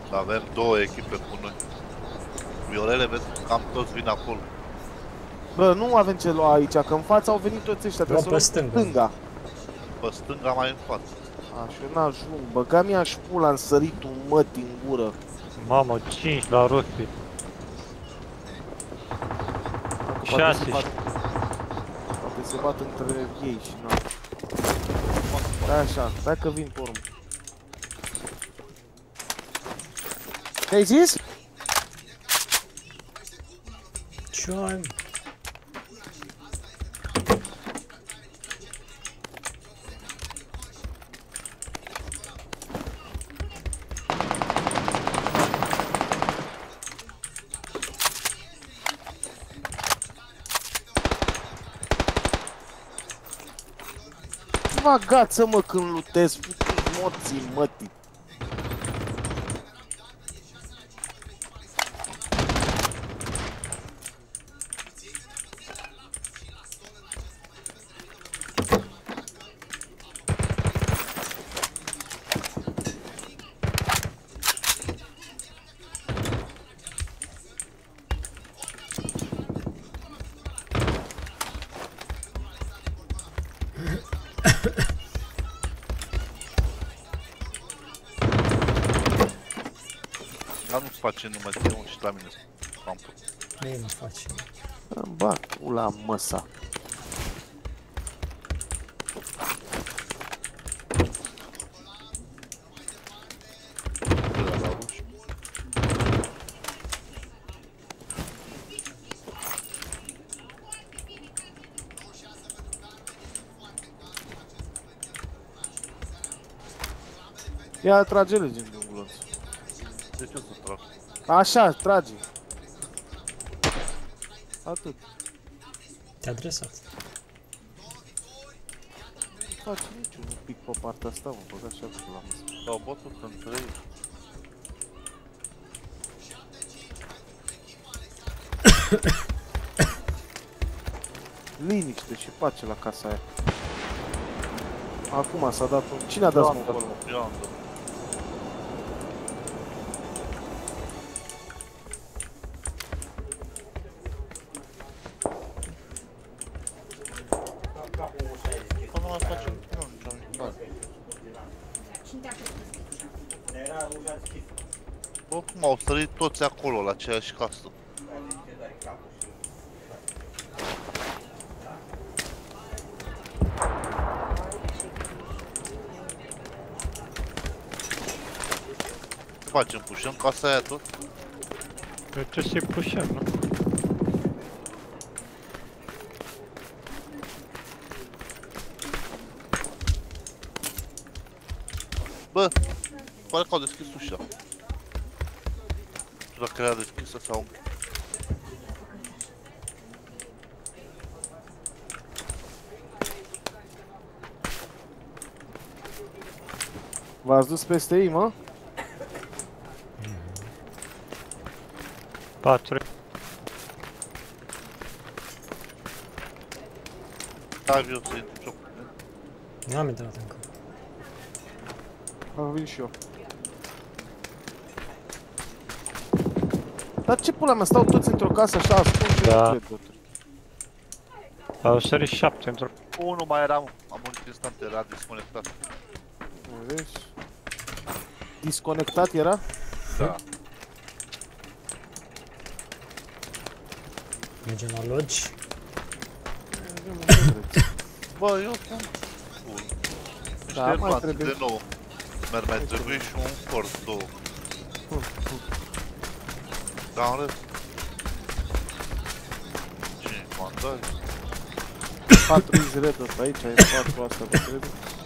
Avem două echipe cu noi. Violele, vezi, cam toți vin acolo. Bă, nu avem ce lua aici, că în fața au venit toți ăștia, trebuie să luăm stânga. Pe stânga mai în față. Așa, n-ajung, băga mi-a șpula, am sărit un măt în gură. Mamă, 5 la rugby. 6. Poate se bat între ei și n-am. Stai așa, stai că vin pe urmă. Ce-ai zis? Ce ai? Mă agață, mă, când lutez, putu-ți morții, mătii. Dar nu-ți face numai de unul și la mine campul. Ei mă face. Îmi bag ula măsa. Ia trage-le din dungulăț. De ce să trag? Așa, trage. Atât. Te-a adresat. Nu face niciun pic pe partea asta, mă, băga și acolo la măsă. S-au bătut între ei. Liniște și pace la casa aia. Acum s-a dat un... Cine a dat smoke acolo? Eu am dat. Nu mai facem nimic. Bă, cum au sărit toți acolo, la aceeași casă? Ce facem? Pușăm casa aia tot? Eu ce să-i pușăm, nu? Bă, pare că au deschis ușa. Nu știu dacă era deschisă sau... V-ați dus peste ei, mă? 4. Da, eu să intru. N-am intrat încă. Am venit și eu. Dar ce pula mea, stau toți într-o casă așa, ascund și Da. nu cred totul. Au sărit 7 într-o... Unul mai era, am murit instant, era disconectat. Vezi? Disconectat era? Da. Mergem la logi. Bă, eu sunt full. Da, Niște mai roate trebuie. de nou. Mi-ar mai trebui și un fort, două. Dar în rest... Cine mandai? 4 easy red ăsta aici, ai 4 astea pe cred.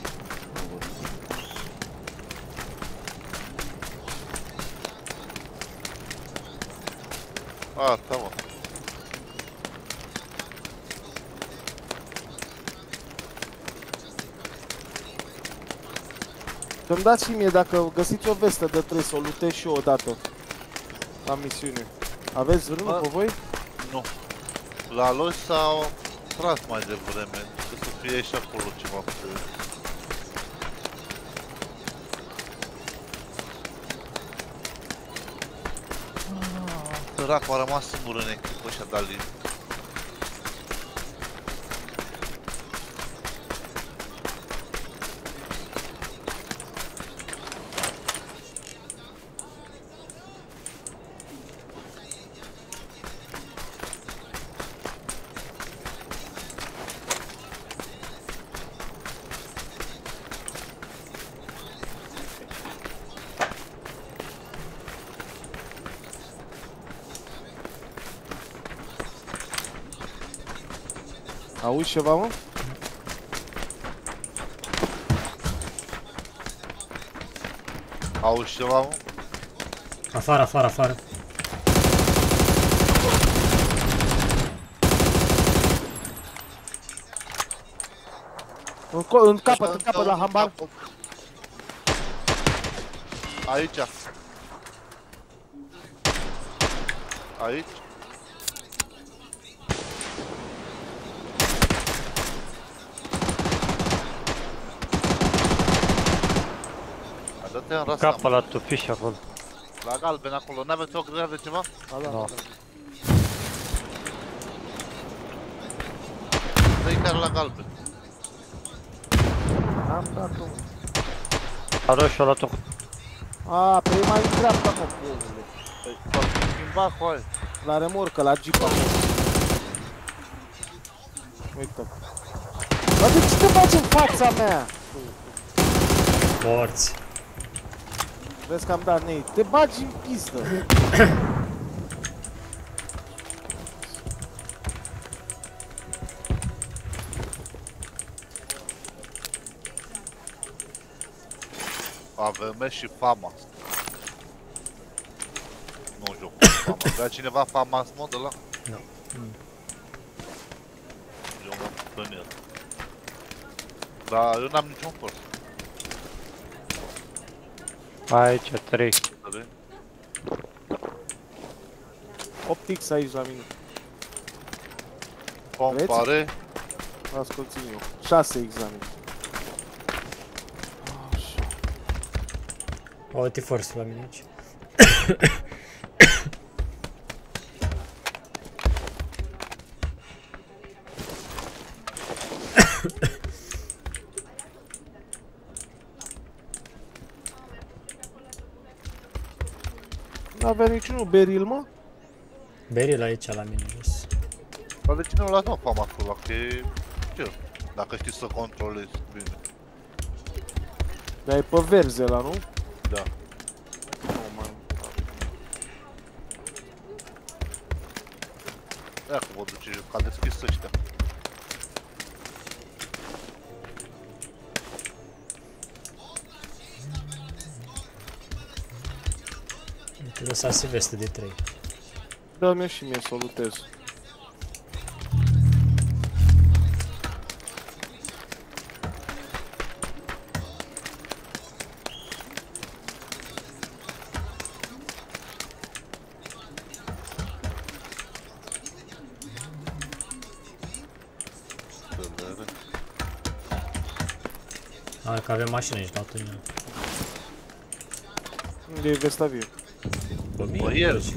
A, da, mă. Să-mi dați și mie dacă găsiți o vestă de 3 să o lutez și eu odată la misiune. Aveți vreunul pe voi? Nu. La loși s-au tras mai devreme. Trebuie să fie și acolo ceva pe... Săracul a rămas singur în echipă și a dat linie. Auzi ceva, mă? Auzi ceva, mă? Afară, afară, afară. În capăt la hambar. Aici. Aici. Dă-te în rasta, Capă la tufiș acolo. la galben acolo, n-aveți o grea de ceva? No. Dă-i chiar la galben. Am dat-o. A roșu a luat-o. A, pe ei mai în dreapta, mă, omule. Păi, s-au schimbat cu aia. La remorcă, la jeep acolo. Uite. Bă, de ce te faci în fața mea? Morți. Vezi că am dat nei. Te bagi în pistă. AVM și FAMAS. Nu joc cu FAMAS. Vrea cineva FAMAS mod ăla? Nu. Eu mă în el. Dar eu n-am niciun forță. Aici, 3. 8x aici la mine. Compare. Asculți eu. 6x la mine. O T-Force la mine aici. N-avea niciunul beril, mă? Beril aici la mine jos. Dar de ce nu l-ați mă FAMAS-ul ăla? Că e chiar. Dacă știi să controlezi bine. Dar e pe verzi ăla, nu? Da. Nu, mai. Ia că vă duce, că a deschis ăștia. Te lăsase veste de 3. Dă-mi și mie să o lutez. Hai că avem mașină aici, dau-te în ea. Unde e vesta vie? Bă, mie, Bă, el. duci.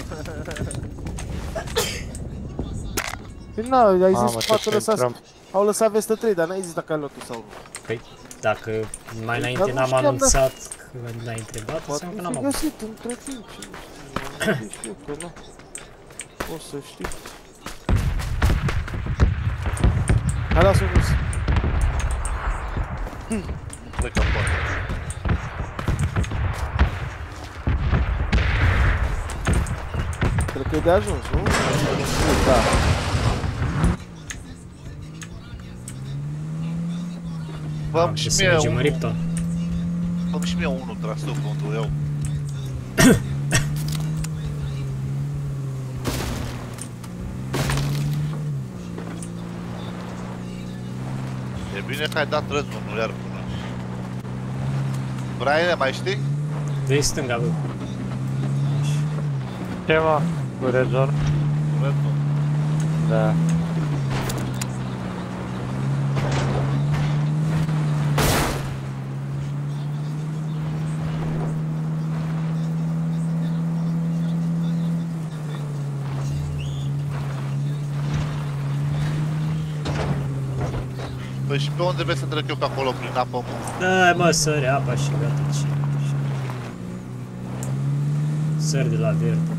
Păi n-au, ai Mamă, zis ce că intrăm. au lăsat vestă 3, dar n-ai zis dacă ai luat-o sau nu. Păi, dacă mai Dar înainte nu n-am știam, anunțat că n-ai întrebat, Poate înseamnă că fi n-am avut. găsit între timp și nu știu că nu. O să știi. Hai, lasă-o sus. Nu cred că poate. Cred că e de ajuns, nu? Da. Fă-mi și Să mie mergem în unul. Ripton. Fă-mi și mie unul traseu unde o iau. E bine că ai dat răzbunul iar până. Braine, mai știi? De stânga, bă. Ceva cu rezor. Răzbun. Da. Păi și pe unde vrei să trec eu pe acolo prin apă, mă? Da, mă, sări apa și gata. Sări de la verde.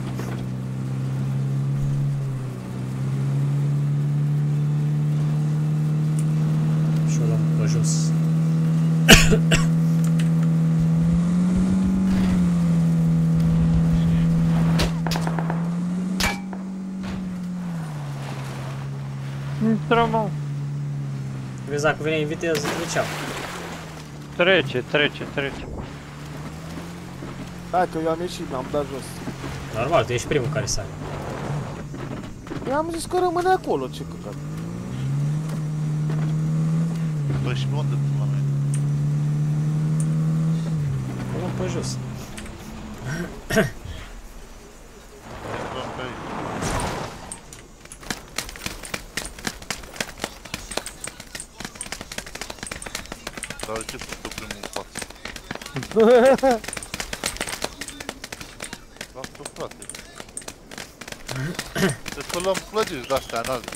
Și o luăm pe jos. Intră, mă. Vezi, dacă vine în viteză, treceam. Trece. Da, că eu am ieșit, m-am dat jos. Normal, tu ești primul care sare. Eu am zis că rămâne acolo, ce căcat. Păi și pe unde la mine? O luăm pe jos. Intrăm pe aici. Dar de ce sunt eu primul în față? Lasă-o, frate. Trebuie să luăm clădiri de-astea înalte.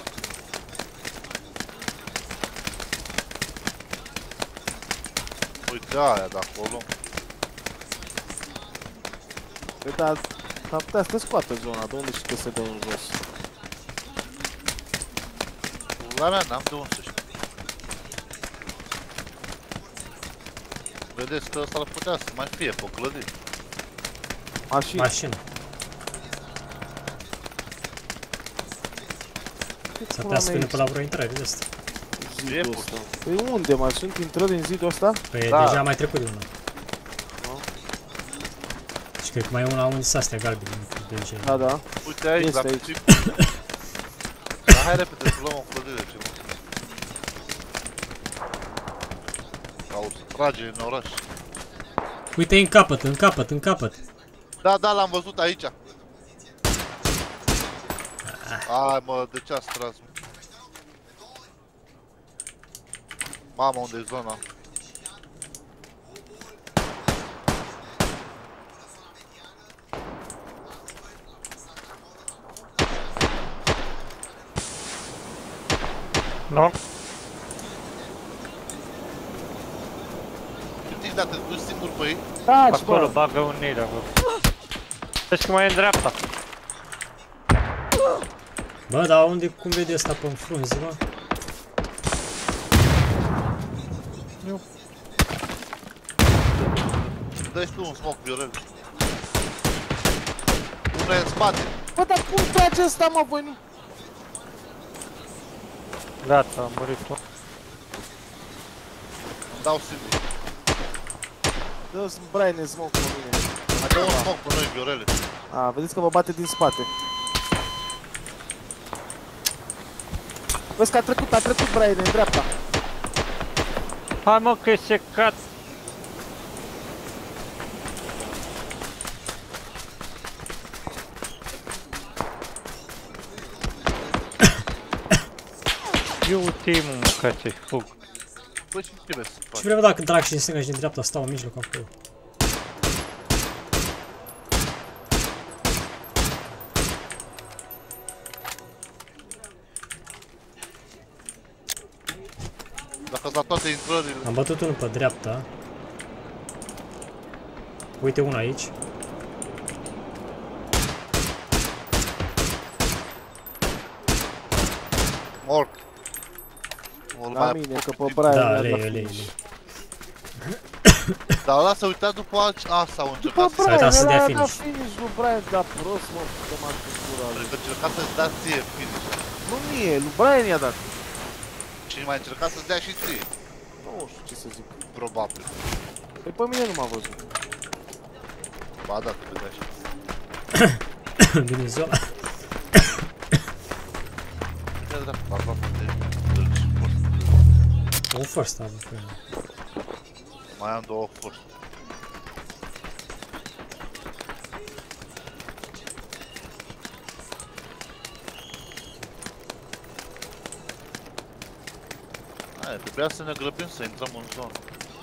Uite aia de acolo. Păi da, s-ar putea să te scoată zona, de unde știi că se dă în jos? La mea n-am de unde să știu. Vedeți că ăsta ar putea să mai fie pe o clădire. Mașini. Mașină. S-ar putea să vină pe la vreo intrare de asta. Zidul ăsta. Păi unde mai sunt intrări în zidul ăsta? Păi Da. deja am mai trecut de una. Și cred că mai e una unde s-astea galbene. Da, da. Uite aici, Este la aici. principiu. Dar hai repede să luăm o clădire ceva. Sau să trage în oraș. Uite, în capăt, în capăt, în capăt. Da, da, l-am văzut aici. Ai mă, de ce ați tras? Mamă, unde e zona? Nu? Știți dacă te duci singur pe ei? Taci, Acolo, bă! bagă un nid acolo. Deci că mai e în dreapta. Bă, dar unde, cum vede ăsta pe-n frunze, mă? Dă-i tu un smoke, Viorel. Unul e în spate. Bă, dar cum trage ăsta, mă, voi nu? Gata, a murit tot. Îmi dau singur. Dă-ți Brian în smoke pe mine. Mai dă un smoke pe noi, Viorele. A, vedeți că vă bate din spate. Vezi că a trecut Brian în dreapta. Hai mă că e secat. Eu ultimul mă că ți-ai fug. Păi și trebuie să Și faci. vreau dacă trag și din stânga și din dreapta stau în mijloc acolo. Dacă ați dat toate intrările. Am bătut unul pe dreapta. Uite unul aici. Mort. Mult La mai mine, că pe puțin. Brian Da, mi-a dat lei. finish. Dar ăla s-a uitat după a, s-au După încercat să... S-a uitat Brian, să dea ăla a finish. dat finish lui Brian, dar prost, mă, că m-a cura lui. Adică încerca să-ți dea ție finish. Nu mie, lui Brian i-a dat. Și mai încerca să-ți dea și ție. Nu știu ce să zic. Probabil. Păi pe mine nu m-a văzut. Ba da, te vedea și. Din zona. Ia dreapta, l-a luat de dărci forță. Un first am pe el. Mai am două forțe. Hai, trebuia să ne grăbim să intrăm în zonă.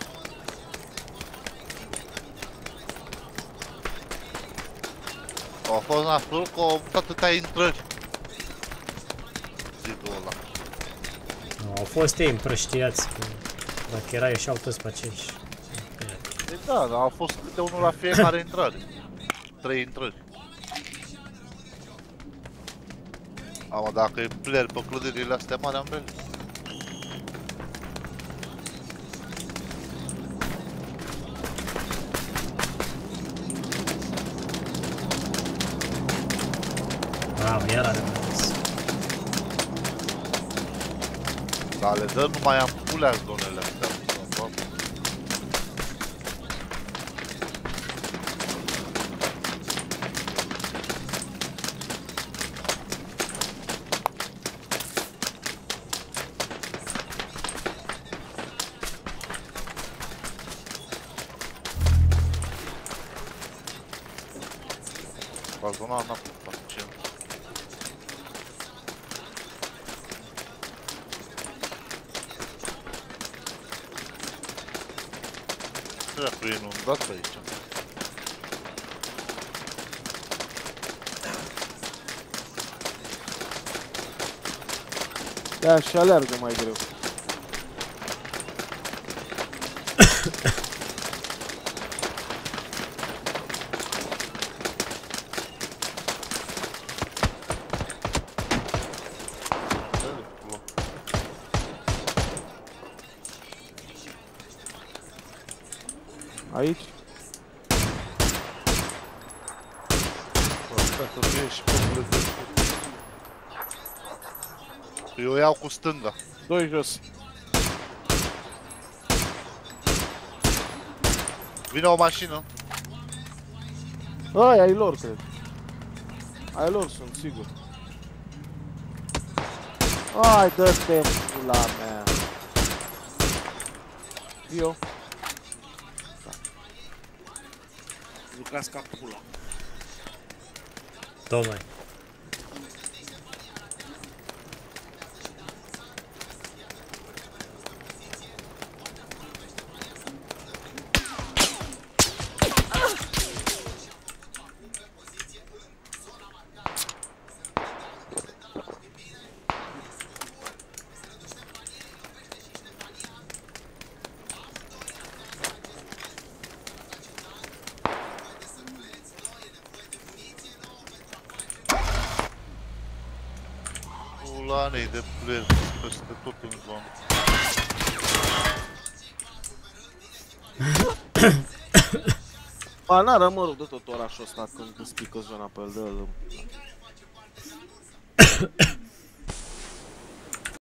A fost nasol că au avut atâtea intrări. Zidul ăla. Nu, au fost ei împrăștiați. Dacă era, ieșeau toți pe acești. Păi da, dar au fost câte unul la fiecare intrare. 3 intrări. Ama dacă e player pe clădirile astea mari, am venit. Mamă, iar are mai des. Dar le dă numai ampulea zonele astea. Pa zona n-a făcut ce. Dracu e inundat pe aici. Da, și aleargă mai greu. Aici? Asta să fie și pe de. Eu o iau cu stânga. 2 jos. Vine o mașină. Ai, ai lor, cred. Ai lor sunt, sigur. Ai, dă-te pula mea. Eu. Lucrați ca pula. Tocmai. Pulanei de player peste tot în zonă. Ba, n-are mărul de tot orașul ăsta când îți pică zona pe el de el.